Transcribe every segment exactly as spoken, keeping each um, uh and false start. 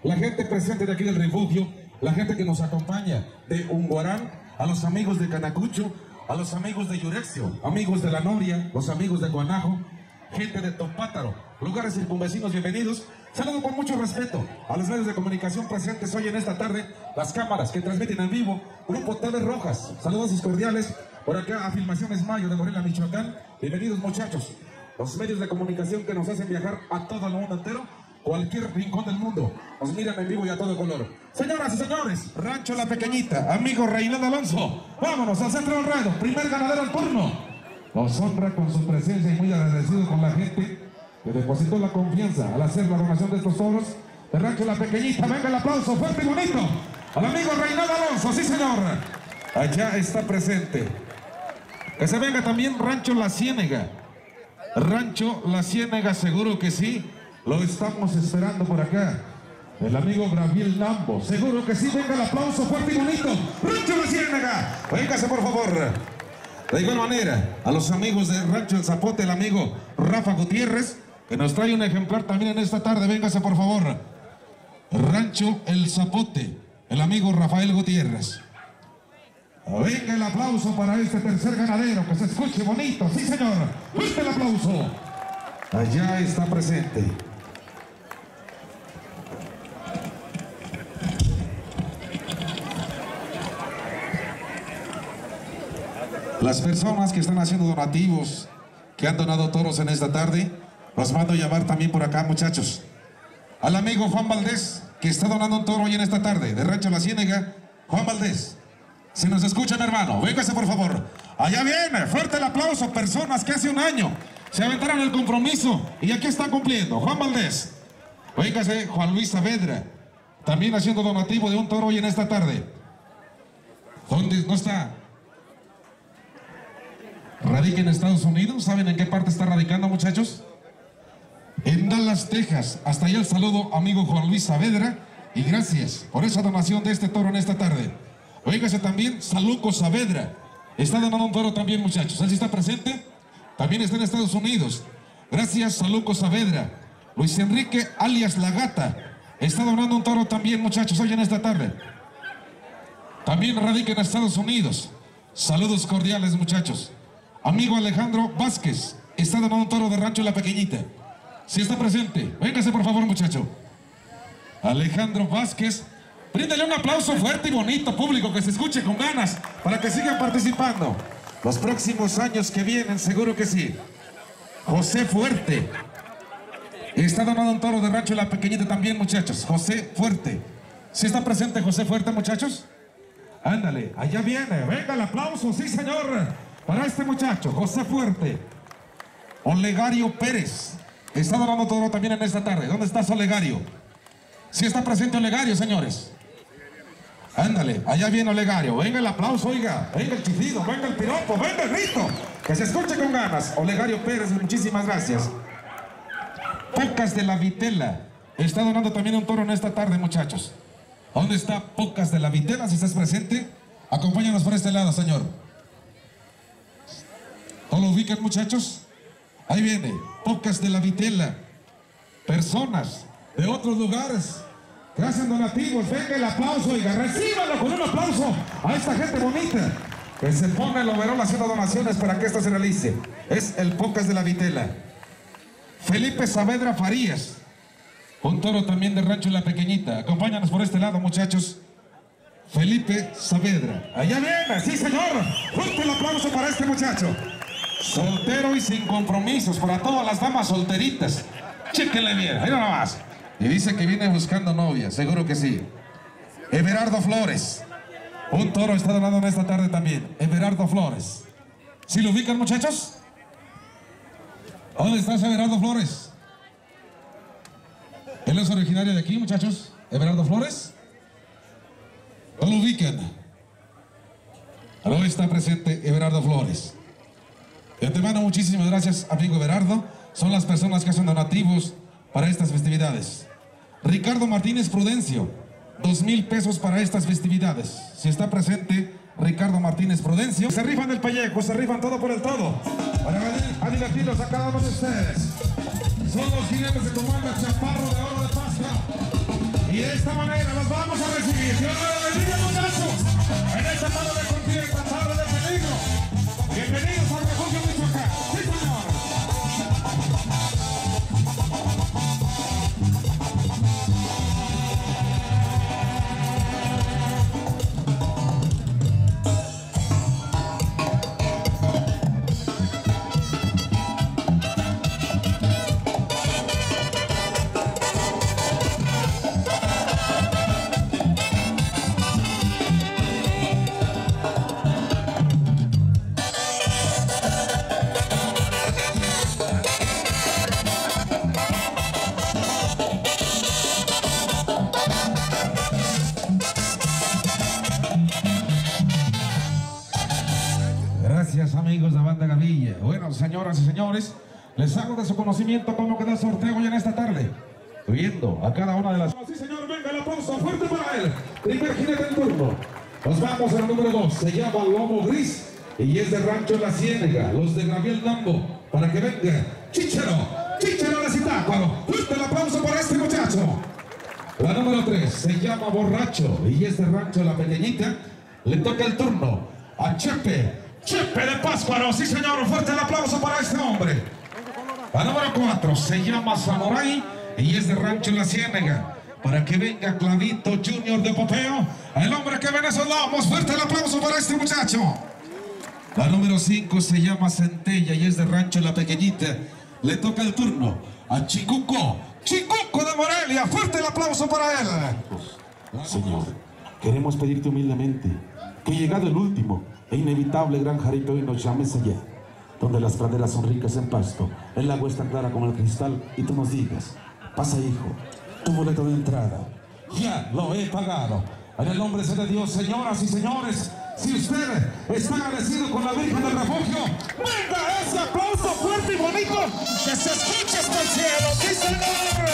la gente presente de aquí del refugio, la gente que nos acompaña de Unguarán, a los amigos de Canacucho, a los amigos de Yurexio, amigos de La Noria, los amigos de Guanajo, gente de Topátaro, lugares circunvecinos, bienvenidos. Saludo con mucho respeto a los medios de comunicación presentes hoy en esta tarde, las cámaras que transmiten en vivo, Grupo T V Rojas, saludos y cordiales, por acá a Filmaciones Mayo de Morelia, Michoacán, bienvenidos muchachos, los medios de comunicación que nos hacen viajar a todo el mundo entero, cualquier rincón del mundo, nos miran en vivo y a todo color. Señoras y señores, Rancho La Pequeñita, amigo Reinaldo Alonso, vámonos al centro del ruedo, primer ganadero al turno. Nos honra con su presencia y muy agradecido con la gente que depositó la confianza al hacer la donación de estos toros de Rancho La Pequeñita. Venga el aplauso fuerte y bonito al amigo Reinaldo Alonso, sí señor, allá está presente. Que se venga también Rancho La Ciénega, Rancho La Ciénega, seguro que sí, lo estamos esperando por acá. El amigo Gabriel Nambo, seguro que sí, venga el aplauso fuerte y bonito. Rancho La Ciénega, véngase por favor. De igual manera, a los amigos de Rancho El Zapote, el amigo Rafa Gutiérrez, que nos trae un ejemplar también en esta tarde, véngase por favor. Rancho El Zapote, el amigo Rafael Gutiérrez. Venga el aplauso para este tercer ganadero, que se escuche bonito, sí señor. Fuerte el aplauso. Allá está presente. Las personas que están haciendo donativos, que han donado toros en esta tarde, los mando a llamar también por acá, muchachos. Al amigo Juan Valdés, que está donando un toro hoy en esta tarde, de Rancho La Ciénega. Juan Valdés, si nos escucha mi hermano, véngase por favor. Allá viene, fuerte el aplauso, personas que hace un año se aventaron el compromiso y aquí están cumpliendo. Juan Valdés, véngase. Juan Luis Saavedra, también haciendo donativo de un toro hoy en esta tarde. ¿Dónde no está? Radica en Estados Unidos. ¿Saben en qué parte está radicando, muchachos? En Dallas, Texas. Hasta allá el saludo, amigo Juan Luis Saavedra, y gracias por esa donación de este toro en esta tarde. Oígase también Saluco Saavedra, está donando un toro también, muchachos. Él sí está presente, también está en Estados Unidos. Gracias, Saluco Saavedra. Luis Enrique alias La Gata está donando un toro también, muchachos, hoy en esta tarde. También radica en Estados Unidos. Saludos cordiales, muchachos. Amigo Alejandro Vázquez está donando un toro de Rancho La Pequeñita. Si está presente, véngase por favor, muchacho. Alejandro Vázquez, bríndale un aplauso fuerte y bonito, público, que se escuche con ganas, para que sigan participando. Los próximos años que vienen, seguro que sí. José Fuerte está donando un toro de Rancho La Pequeñita también, muchachos. José Fuerte. Si está presente José Fuerte, muchachos. Ándale, allá viene, venga el aplauso, sí señor, para este muchacho, José Fuerte. Olegario Pérez está donando toro también en esta tarde. ¿Dónde está Olegario? Si está presente Olegario, señores. Ándale, allá viene Olegario. Venga el aplauso, oiga, venga el chiflido, venga el piropo, venga el grito, que se escuche con ganas. Olegario Pérez, muchísimas gracias. Pocas de la Vitela está donando también un toro en esta tarde, muchachos. ¿Dónde está Pocas de la Vitela? Si estás presente, acompáñanos por este lado, señor. ¿No lo ubican, muchachos? Ahí viene, Pocas de la Vitela. Personas de otros lugares que hacen donativos. Venga el aplauso, oiga, recíbalo con un aplauso a esta gente bonita que se pone el overol haciendo donaciones para que esto se realice. Es el Pocas de la Vitela. Felipe Saavedra Farías, un toro también de Rancho La Pequeñita. Acompáñanos por este lado, muchachos. Felipe Saavedra. Allá viene, sí señor. Fuerte el aplauso para este muchacho. Soltero y sin compromisos, para todas las damas solteritas. Chéquenle bien, ahí nada más. Y dice que viene buscando novia, seguro que sí. Everardo Flores, un toro está donando en esta tarde también. Everardo Flores. ¿Sí lo ubican, muchachos? ¿Dónde está ese Everardo Flores? ¿Él es originario de aquí, muchachos? ¿Everardo Flores? ¿No lo ubican? Hoy está presente Everardo Flores. De antemano, muchísimas gracias, amigo Everardo. Son las personas que hacen donativos para estas festividades. Ricardo Martínez Prudencio, dos mil pesos para estas festividades. Si está presente Ricardo Martínez Prudencio. Se rifan el pellejo, se rifan todo por el todo. Para venir a divertirlos a cada uno de ustedes. Son los jinetes de comando Chaparro de Oro de Pascua. Y de esta manera los vamos a recibir. Dios los bendiga, muchachos. En esta tarde de contienda, tarde de peligro. Bienvenidos al Refugio Michoacán. Sí, señor. Gracias, amigos de Banda Gavilla. Bueno, señoras y señores, les hago de su conocimiento cómo queda el sorteo hoy en esta tarde. Viendo a cada una de las... Sí, señor, venga el aplauso fuerte para él. Primer jinete del turno. Nos vamos al número dos. Se llama Lomo Gris y es de Rancho La Ciénega, los de Gabriel Lambo. Para que venga Chichero, Chichero de Zitácuaro. Fuerte el aplauso para este muchacho. La número tres se llama Borracho y es de Rancho La Pequeñita. Le toca el turno a Chepe. Chepe de Pátzcuaro, sí señor, fuerte el aplauso para este hombre. La número cuatro se llama Samurai y es de Rancho La Ciénega. Para que venga Clavito Junior de Popeo, el hombre que ven esos lomos, fuerte el aplauso para este muchacho. La número cinco se llama Centella y es de Rancho La Pequeñita. Le toca el turno a Chicuco, Chicuco de Morelia, fuerte el aplauso para él. Señor, queremos pedirte humildemente que llegado el último e inevitable gran jarito hoy nos llames allá, donde las praderas son ricas en pasto, el agua es tan clara como el cristal, y tú nos digas: pasa, hijo, tu boleto de entrada ya lo he pagado. En el nombre de Dios, señoras y señores, si usted está agradecido con la Virgen del Refugio, venga ese aplauso fuerte y bonito que se escuche hasta el cielo. ¡Sí, señor!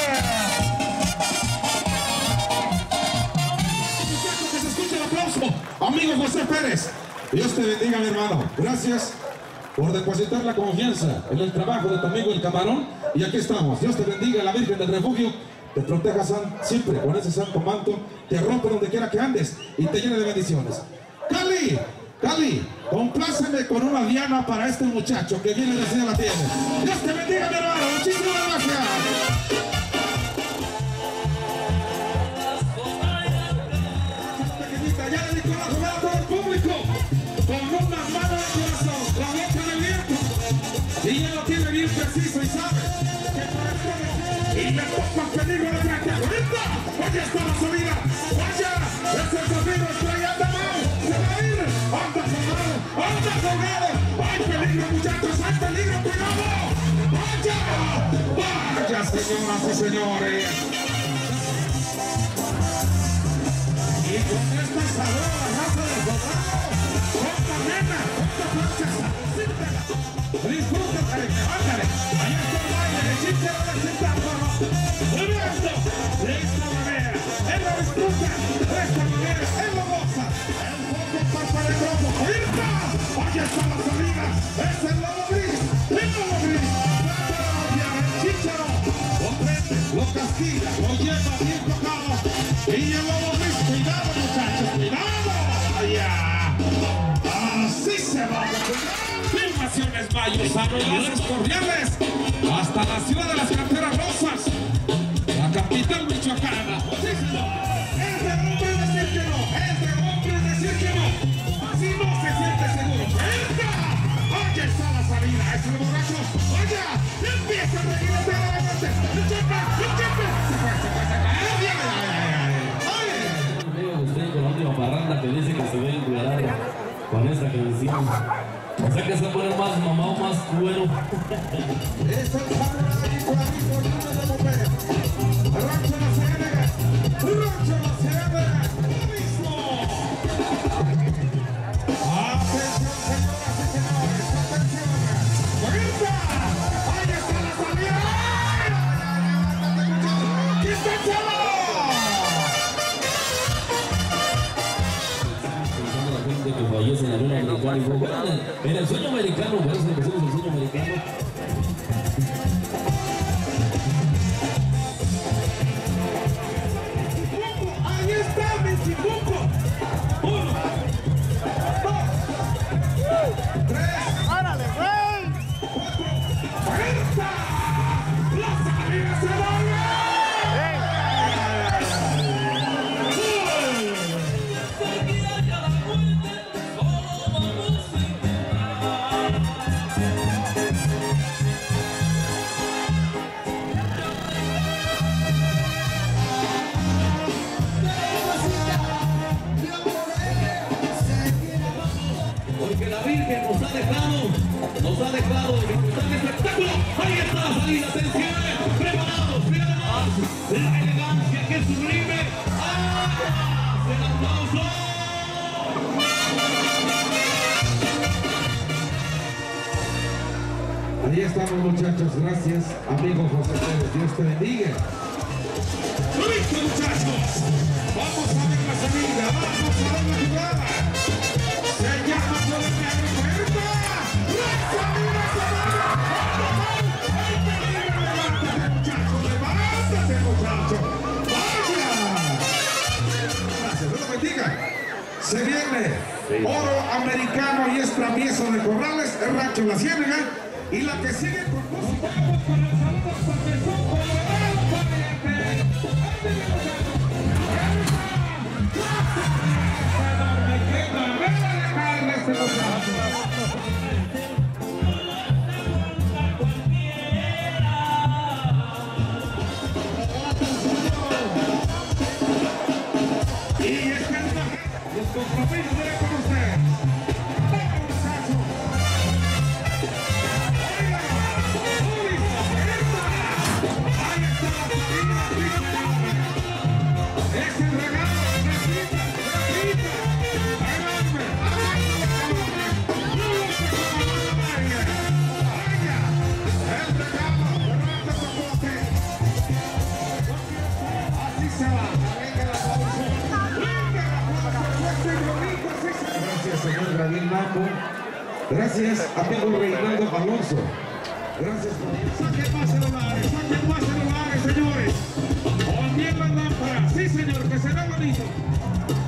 Que se escuche el aplauso, amigo José Pérez. Dios te bendiga, mi hermano. Gracias por depositar la confianza en el trabajo de tu amigo el Camarón. Y aquí estamos. Dios te bendiga, la Virgen del Refugio te proteja siempre con ese santo manto, te rompe donde quiera que andes y te llene de bendiciones. Cali, Cali, compláceme con una diana para este muchacho que viene de Ciudad la tiene. Dios te bendiga, mi hermano. Muchísimas gracias. Ya le digo la jugada a todo el público, con una mano en el corazón, la boca en el viento, y ya lo tiene bien preciso y sabe que para y le toca el peligro de frente. ¡Ahorita! ¡Oye, está la salida! ¡Vaya! ¡Es el sonido estrellando mal! ¡Se va a ir! ¡Anda colgado! ¡Anda colgado! ¡Hay peligro, muchachos! ¡Hay peligro! ¡Cuidado! ¡Vaya! ¡Vaya, señoras y señores! Y con esta sabor la raza del soldado, ¡otra nena! ¡Otra francesa! ¡Disfruta, cariño! ¡Ándale! ¡Allá está el baile de Chichero de Zitácuaro! ¡Muy bien! De esta manera, él lo disfruta, de esta manera, él lo goza. El fondo pasa de cromo. ¡Ahorita! ¡Allá está la salida! ¡Es el Lomo Gris! ¡El Lomo Gris! ¡Trata de obviar el Chichero! Lo prende, lo castiga, lo lleva bien tocado. Y el Lomo Gris, cuidado, muchachos, cuidado. ¡Allá! ¡Así se va! Filmaciones Mayo, saludos cordiales hasta la ciudad de las canteras rosas, la capital michoacana. Sí, señor. Es de hombre decir que no, es de hombre decir que no. Así no se siente seguro. ¡Venga! Allá está la salida, es el borracho. ¡Allá! ¡Empieza a reír de la muerte! ¡El chepe! ¡El chepe! ¡Se fue, se fue, se fue! ¡Ay, ay, ay! Amigo, usted con la última parranda que dice que se ve encuadrado con esta canción. O sea que se pone más mamá o más cuero. Es el Samurai con la misma luna de Popeo. Rancho La Ciénega. Rancho La Ciénega. Lo mismo. Atención, señoras y señores. Atención. ¡Ahorita! ¡Ahí está la salida! ¡Ay, ¡quítense! De que fallece en la luna americana y fue, bueno, en el sueño americano, por eso empezamos el sueño americano. Ahí estamos, muchachos. Gracias, amigo José Pérez. Dios te bendiga. ¡Listo, muchachos! Vamos a ver la salida, vamos a ver la jugada. Se llama por el negro Puerta. ¡La salida se va! ¡Levántate, muchacho! ¡Levántate, muchacho! ¡Vaya! Gracias, Dios te bendiga. Se viene Oro Americano y es Travieso de Corrales, el Rancho La Ciénaga. Y la que sigue con música. Vamos con los saludos porque son colorados parientes. Me queda ver dejarle este muchacho. Y es que los compromisos de con ustedes. ¡Vamos, muchachos! Es el regalo, gratuita, gratuita. Adelante, vaya, vaya, el regalo, levanta tu bote. Así se va, venga la pausa, venga la pausa, fuerte y bonito, así se va. Gracias, señor Gabriel Mambo. Gracias, amigo Reinaldo Alonso. Gracias, saquen más celulares, saquen más celulares, señores. O bien las lámparas, sí señor, que se vea bonito.